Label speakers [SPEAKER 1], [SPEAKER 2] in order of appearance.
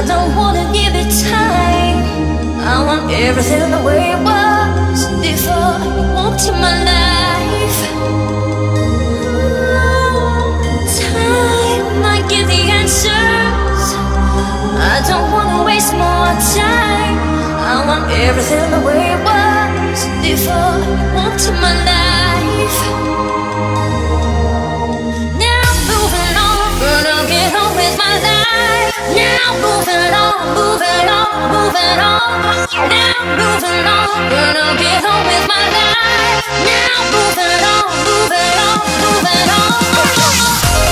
[SPEAKER 1] don't wanna give it time. I want everything the way it was before you walked in my life. Time might give the answers. I don't wanna waste more time. I want everything the way it was before you walked in my life. Now moving on, gonna get on with my life. Now moving on, moving on, moving on. Now moving on, gonna get on with my life. Now moving on, moving on, moving on.